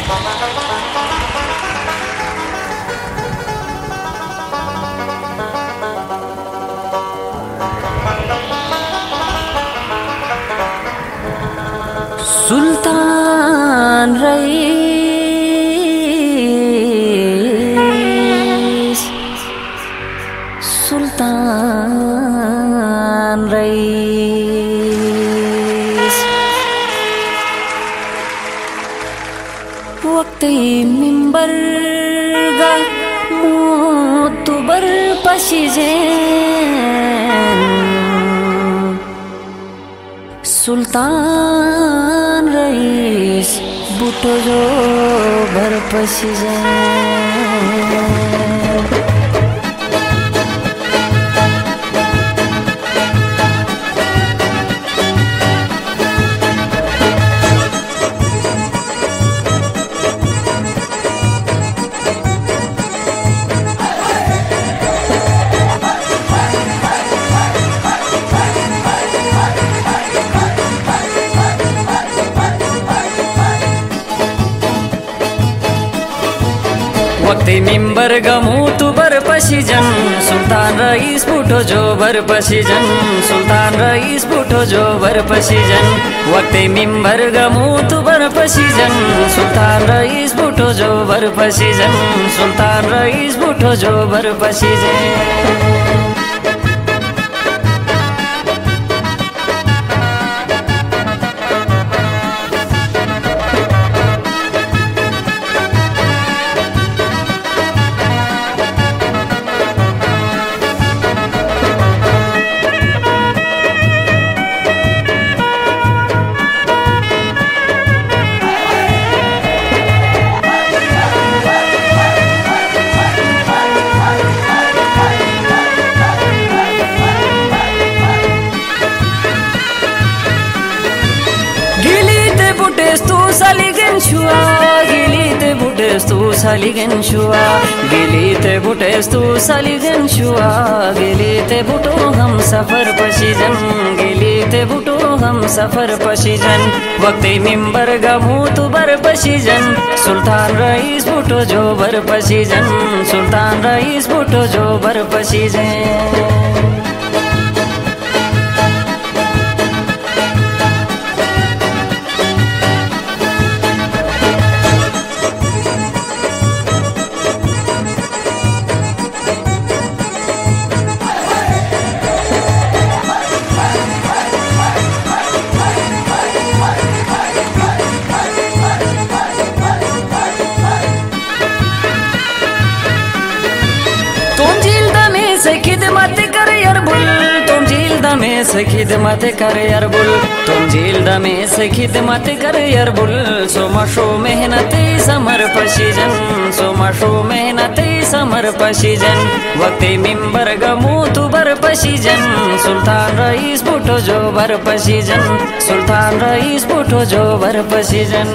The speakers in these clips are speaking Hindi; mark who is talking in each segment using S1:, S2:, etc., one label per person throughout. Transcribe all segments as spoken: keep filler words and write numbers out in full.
S1: सुल्तान रईस, सुल्तान रईस। वक्ती मिंबर गा मोतुबर पशिजेन सुल्तान रईस बुटो जो भर पशिजेन। वक्ती मिंबर गमूतु बर पशिजन सुल्तान रईस बुटो जो भर पशिजन सुल्तान रईस बुटो जो भर पशिजन। वक्ती मिंबर गमूतु बर पशिजन सुल्तान रईस बुटो जो भर पशिजन सुल्तान रईस बुटो जो भर पशिजन। तू सालिगन शुआ गिलीते बुटेस तू सालिगन शुआ गिलीते बुटेस तू सालिगन शुआ गिलीते बुटो हम सफर पशिजन गिलीते बुटो हम सफर पशिजन। वक्ती मिंबर गमूतु बर पशिजन सुल्तान रईस बुटो जो भर पशिजन सुल्तान रईस बुटो जो भर पशिजन। खिदमत कर अरबुल तुम झील दमे से खिदमत कर अरबुल तुम झील दमे से खिदमत कर अरबुल। सोमशो मेहनत समर पशिजन सोमशो मेहनत समर पशिजन। वक्ती मिंबर गमूतु बर पशिजन सुल्तान रईस बुटो जो भर पशिजन सुल्तान रईस बुटो जो भर पशिजन।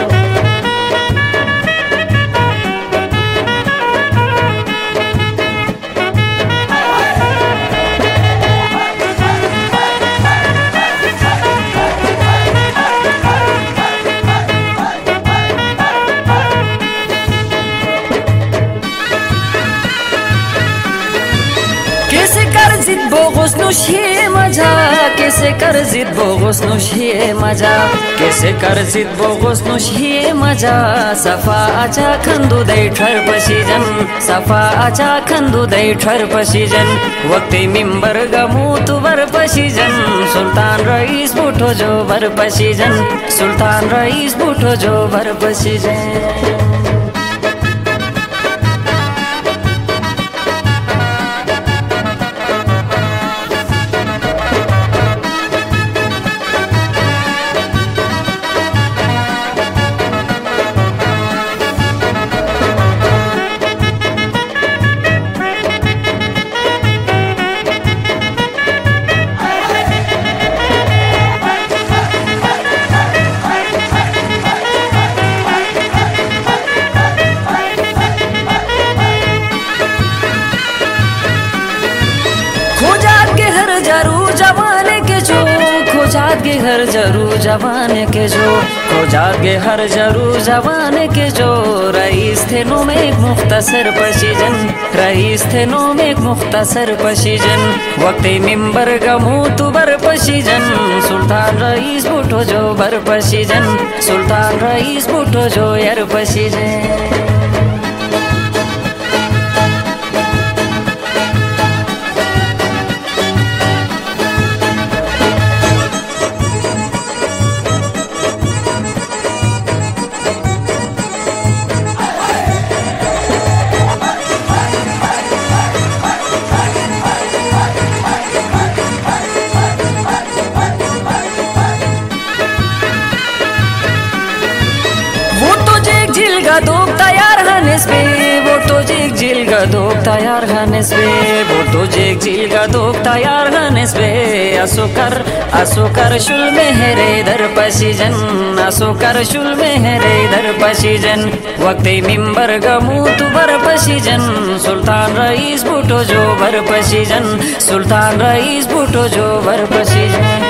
S1: जिद बोगस नुशे मजा कैसे कर जिद बोगस नुशे मजा कैसे कर जिद बोगस नुशे मजा। सफा आचा खंदु दई ठर पशिजन सफा आचा खंदु दई ठर पशिजन। वक्ती मिंबर गमूतु बर पशिजन सुल्तान रईस बुटो जो भर पशिजन सुल्तान रईस बुटो जो भर पशिजन। जागे हर जरू जवान के जो खो जागे हर जरू जवान के जो रईस थे नो में एक मुख्तसर पशीजन रईस थे नो में एक मुख्तसर पशीजन वक्ते मिंबर गमू तू बर पशीजन सुल्तान रईस बूटो जो बर पशीजन सुल्तान रईस बूटो जो यार पशीजन दोग तयार हनेस पे वो तो जेक झील का दोग तयार हनेस पे वो तो जेक झील का दोग तयार हनेस पे असो कर असो कर शुल में है रे दर पशीजन असो कर शुल में है रे दर पशीजन वक्ते मिंबर गमू तू बर पशीजन सुल्तान रईस बूटो जो बर पशीजन सुल्तान रईस बूटो जो बर पशीजन